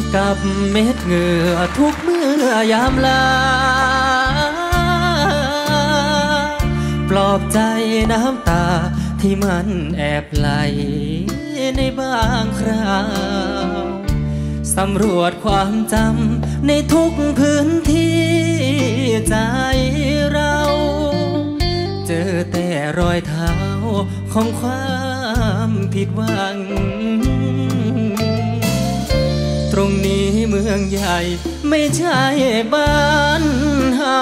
กับเม็ดเหงื่อทุกเมื่อยามลาปลอบใจน้ำตาที่มันแอบไหลในบางคราวสำรวจความจำในทุกพื้นที่ใจเราเจอแต่รอยเท้าของความผิดหวังตรงนี้เมืองใหญ่ไม่ใช่บ้านเฮา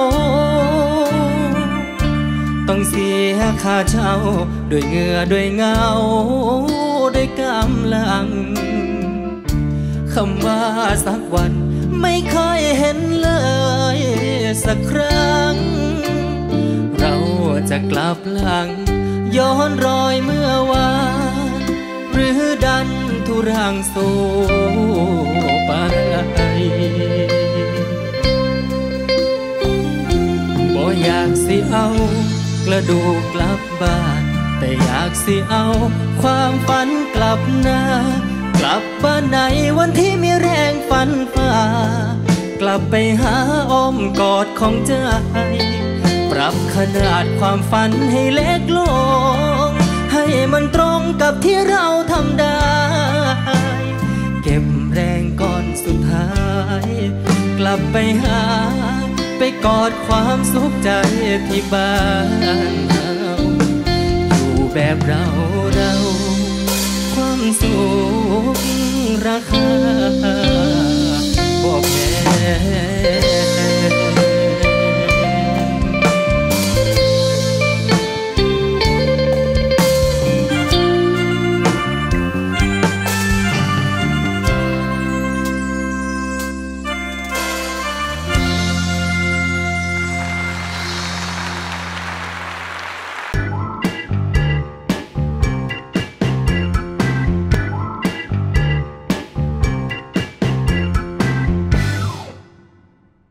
ต้องเสียค่าเช่าด้วยเหงื่อด้วยเงาด้วยกำลังคำว่าสักวันไม่ค่อยเห็นเลยสักครั้งเราจะกลับหลังย้อนรอยเมื่อวานหรือดันทุรังสู้ไปบ่อยากสิเอากระดูกกลับบ้านแต่อยากสิเอาความฝันกลับหน้ากลับบ้านในวันที่มีแรงฝันฝ่ากลับไปหาอ้อมกอดของใจปรับขนาดความฝันให้เล็กลงให้มันตรงกับที่เราทำได้เก็บแรงก่อนสุดท้ายกลับไปหาไปกอดความสุขใจที่บ้านเราอยู่แบบเราความสุขราคา